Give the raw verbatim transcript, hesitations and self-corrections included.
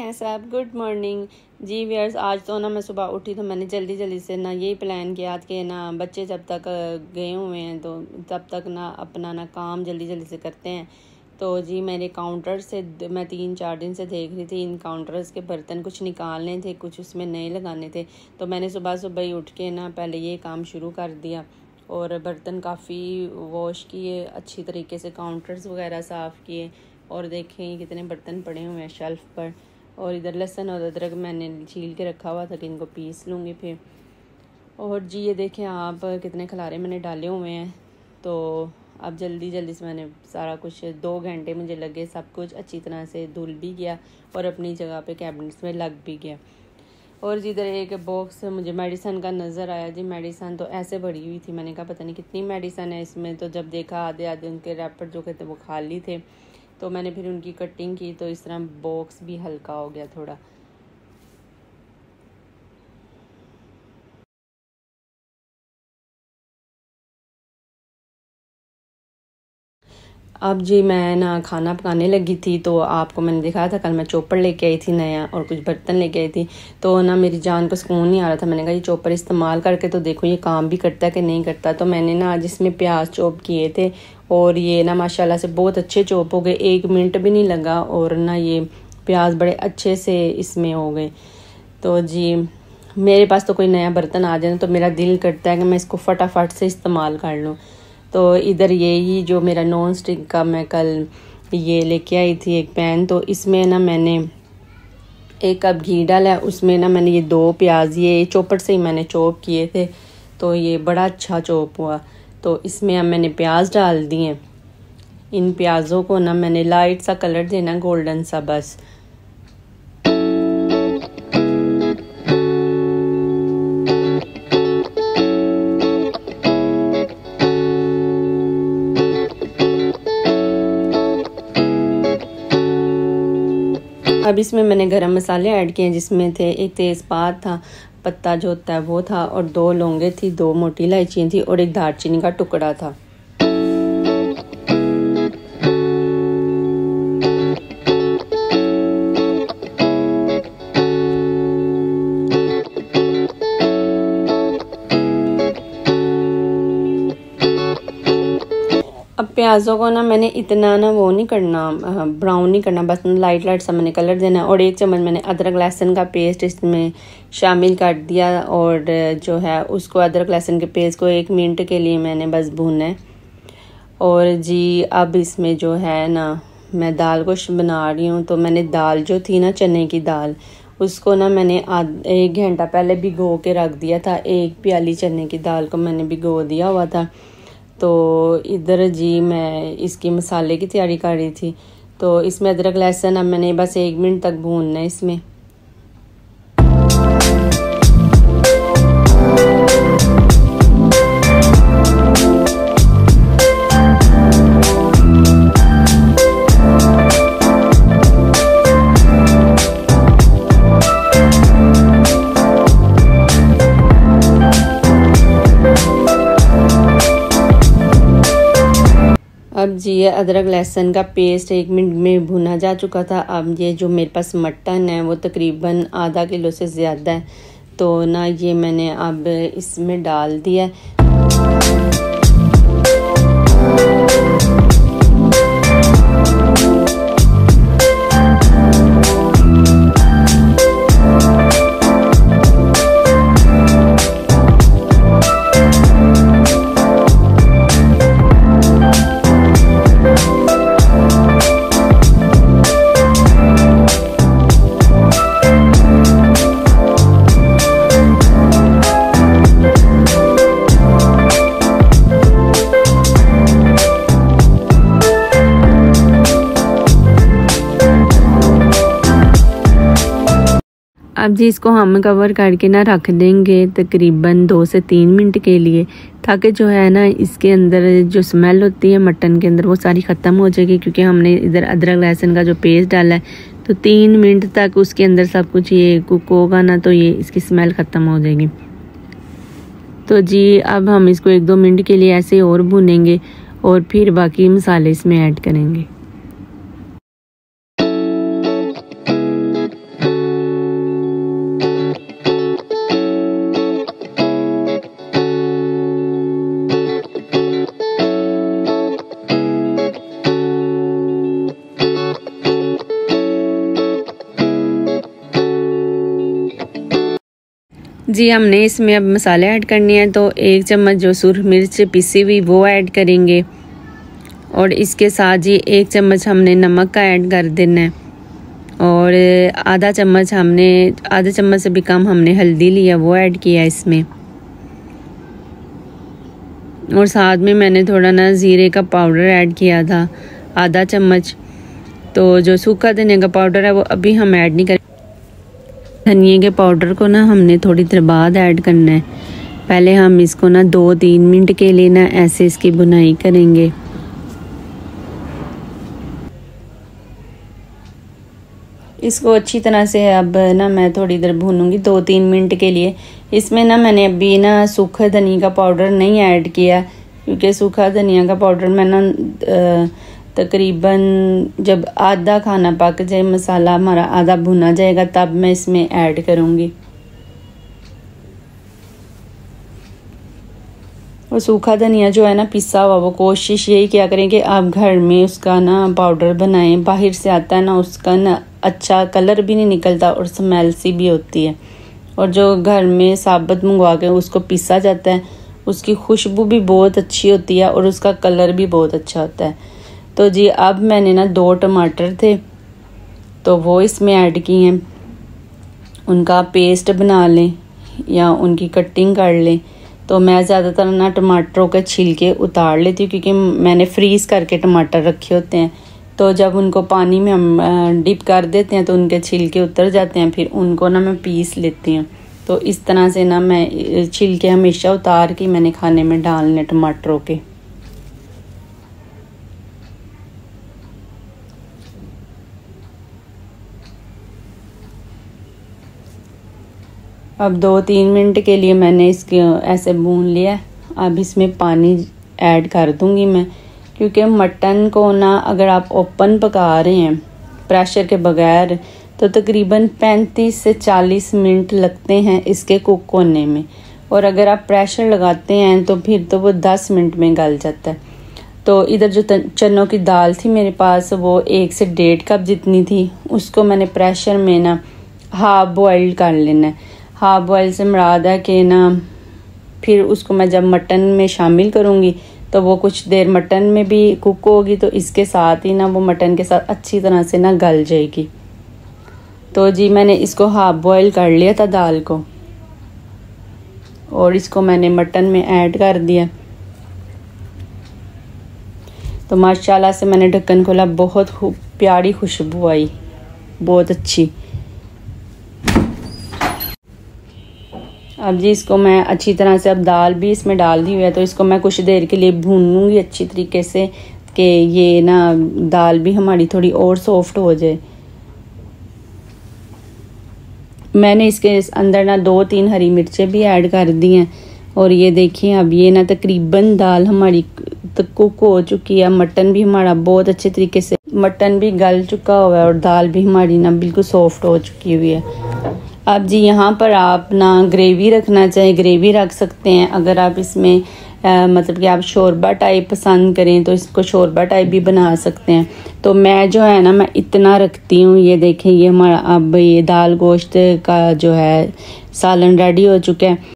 हैं सब। Good morning ji viewers. आज तो ना मैं सुबह उठी तो मैंने जल्दी जल्दी से ना यही प्लान किया कि ना बच्चे जब तक गए हुए हैं तो तब तक ना अपना ना काम जल्दी जल्दी से करते हैं। तो जी मेरे काउंटर से मैं तीन चार दिन से देख रही थी, इन काउंटर्स के बर्तन कुछ निकालने थे, कुछ उसमें नए लगाने थे। तो मैंने सुबह सुबह ही उठ के ना पहले ये काम शुरू कर दिया और बर्तन काफ़ी वॉश किए, अच्छी तरीके से काउंटर्स वगैरह साफ़ किए। और देखें कितने बर्तन पड़े हुए हैं शेल्फ़ पर। और इधर लहसुन और अदरक मैंने छील के रखा हुआ था कि इनको पीस लूँगी फिर। और जी ये देखें आप कितने खलारे मैंने डाले हुए हैं। तो अब जल्दी जल्दी से मैंने सारा कुछ, दो घंटे मुझे लगे, सब कुछ अच्छी तरह से धुल भी गया और अपनी जगह पे कैबिनेट्स में लग भी गया। और जिधर एक बॉक्स मुझे मेडिसन का नज़र आया। जी मेडिसन तो ऐसे भरी हुई थी, मैंने कहा पता नहीं कितनी मेडिसन है इसमें। तो जब देखा आधे आधे उनके रैपर जो कहते वो खाली थे, तो मैंने फिर उनकी कटिंग की तो इस तरह बॉक्स भी हल्का हो गया थोड़ा। अब जी मैं ना खाना पकाने लगी थी तो आपको मैंने दिखाया था कल मैं चॉपर लेके आई थी नया और कुछ बर्तन लेके आई थी। तो ना मेरी जान को सुकून नहीं आ रहा था। मैंने कहा ये चॉपर इस्तेमाल करके तो देखो ये काम भी करता है कि नहीं करता। तो मैंने ना आज इसमें प्याज चॉप किए थे और ये ना माशाल्लाह से बहुत अच्छे चॉप हो गए, एक मिनट भी नहीं लगा। और ना ये प्याज बड़े अच्छे से इसमें हो गए। तो जी मेरे पास तो कोई नया बर्तन आ जाए तो मेरा दिल करता है कि मैं इसको फटाफट से इस्तेमाल कर लूँ। तो इधर यही जो मेरा नॉन स्टिक का मैं कल ये लेके आई थी एक पैन, तो इसमें ना मैंने एक कप घी डाला है। उसमें ना मैंने ये दो प्याज ये चॉपर से ही मैंने चॉप किए थे, तो ये बड़ा अच्छा चॉप हुआ। तो इसमें अब मैंने प्याज डाल दिए। इन प्याज़ों को ना मैंने लाइट सा कलर देना, गोल्डन सा बस। अब इसमें मैंने गरम मसाले ऐड किए जिसमें थे एक तेज़पात था, पत्ता जो होता है वो था, और दो लौंगे थी, दो मोटी इलायचियाँ थी और एक दालचीनी का टुकड़ा था। अब प्याज़ों को ना मैंने इतना ना वो नहीं करना, ब्राउन नहीं करना, बस लाइट लाइट सा मैंने कलर देना। और एक चम्मच मैंने अदरक लहसुन का पेस्ट इसमें शामिल कर दिया और जो है उसको अदरक लहसुन के पेस्ट को एक मिनट के लिए मैंने बस भूनना है। और जी अब इसमें जो है ना मैं दाल गोश्त बना रही हूँ। तो मैंने दाल जो थी ना चने की दाल, उसको ना मैंने आध एक घंटा पहले भिगो के रख दिया था। एक प्याली चने की दाल को मैंने भिगो दिया हुआ था। तो इधर जी मैं इसकी मसाले की तैयारी कर रही थी। तो इसमें अदरक लहसुन अब मैंने बस एक मिनट तक भूनना है इसमें। अब जी ये अदरक लहसुन का पेस्ट एक मिनट में भुना जा चुका था। अब ये जो मेरे पास मटन है वो तकरीबन आधा किलो से ज़्यादा है, तो ना ये मैंने अब इसमें डाल दिया। अब जी इसको हम कवर करके ना रख देंगे तकरीबन दो से तीन मिनट के लिए, ताकि जो है ना इसके अंदर जो स्मेल होती है मटन के अंदर वो सारी ख़त्म हो जाएगी, क्योंकि हमने इधर अदरक लहसुन का जो पेस्ट डाला है। तो तीन मिनट तक उसके अंदर सब कुछ ये कुक होगा ना, तो ये इसकी स्मेल ख़त्म हो जाएगी। तो जी अब हम इसको एक दो मिनट के लिए ऐसे और भूनेंगे और फिर बाकी मसाले इसमें ऐड करेंगे। जी हमने इसमें अब मसाले ऐड करने हैं, तो एक चम्मच जो सुरख मिर्च पिसी हुई वो ऐड करेंगे और इसके साथ जी एक चम्मच हमने नमक का ऐड कर देना है और आधा चम्मच हमने आधा चम्मच से भी कम हमने हल्दी लिया वो ऐड किया इसमें। और साथ में मैंने थोड़ा ना ज़ीरे का पाउडर ऐड किया था आधा चम्मच। तो जो सूखा धनिया का पाउडर है वो अभी हम ऐड नहीं करें। धनिए के पाउडर को ना हमने थोड़ी देर बाद ऐड करना है। पहले हम इसको ना दो तीन मिनट के लिए ना ऐसे इसकी बुनाई करेंगे। इसको अच्छी तरह से अब ना मैं थोड़ी देर भूनूंगी दो तीन मिनट के लिए। इसमें ना मैंने अभी ना सूखा धनिया का पाउडर नहीं ऐड किया, क्योंकि सूखा धनिया का पाउडर मैं ना तकरीबन जब आधा खाना पक जाए, मसाला हमारा आधा भुना जाएगा, तब मैं इसमें ऐड करूँगी। और सूखा धनिया जो है ना पिसा हुआ, वो कोशिश यही क्या करें कि आप घर में उसका ना पाउडर बनाएं। बाहर से आता है ना उसका ना अच्छा कलर भी नहीं निकलता और स्मेल सी भी होती है। और जो घर में साबुत मंगवा के उसको पीसा जाता है उसकी खुशबू भी बहुत अच्छी होती है और उसका कलर भी बहुत अच्छा होता है। तो जी अब मैंने ना दो टमाटर थे तो वो इसमें ऐड किए हैं। उनका पेस्ट बना लें या उनकी कटिंग कर लें। तो मैं ज़्यादातर ना टमाटरों के छिलके उतार लेती हूँ, क्योंकि मैंने फ्रीज़ करके टमाटर रखे होते हैं। तो जब उनको पानी में हम डिप कर देते हैं तो उनके छिलके उतर जाते हैं, फिर उनको ना मैं पीस लेती हूँ। तो इस तरह से ना मैं छिलके हमेशा उतार के मैंने खाने में डालने टमाटरों के। अब दो तीन मिनट के लिए मैंने इसके ऐसे भून लिया। अब इसमें पानी ऐड कर दूंगी मैं, क्योंकि मटन को ना अगर आप ओपन पका रहे हैं प्रेशर के बगैर तो तकरीबन पैंतीस से चालीस मिनट लगते हैं इसके कुक होने में, और अगर आप प्रेशर लगाते हैं तो फिर तो वो दस मिनट में गल जाता है। तो इधर जो चनों की दाल थी मेरे पास वो एक से डेढ़ कप जितनी थी, उसको मैंने प्रेशर में ना हाफ बॉयल कर लेना है। हाफ बॉयल से मुराद है कि ना फिर उसको मैं जब मटन में शामिल करूँगी तो वो कुछ देर मटन में भी कुक होगी, तो इसके साथ ही ना वो मटन के साथ अच्छी तरह से ना गल जाएगी। तो जी मैंने इसको हाफ बॉयल कर लिया था दाल को और इसको मैंने मटन में ऐड कर दिया। तो माशाल्लाह से मैंने ढक्कन खोला, बहुत प्यारी खुशबू आई, बहुत अच्छी। अब जी इसको मैं अच्छी तरह से, अब दाल भी इसमें डाल दी हुई है तो इसको मैं कुछ देर के लिए भूनूंगी अच्छी तरीके से कि ये ना दाल भी हमारी थोड़ी और सॉफ्ट हो जाए। मैंने इसके अंदर ना दो तीन हरी मिर्चें भी ऐड कर दी हैं और ये देखिए अब ये ना तकरीबन दाल हमारी कुक हो चुकी है। मटन भी हमारा बहुत अच्छे तरीके से मटन भी गल चुका हुआ है और दाल भी हमारी ना बिल्कुल सॉफ्ट हो चुकी हुई है। अब जी यहाँ पर आप ना ग्रेवी रखना चाहें ग्रेवी रख सकते हैं। अगर आप इसमें आ, मतलब कि आप शोरबा टाइप पसंद करें तो इसको शोरबा टाइप भी बना सकते हैं। तो मैं जो है ना मैं इतना रखती हूँ। ये देखें ये हमारा अब ये दाल गोश्त का जो है सालन रेडी हो चुका है।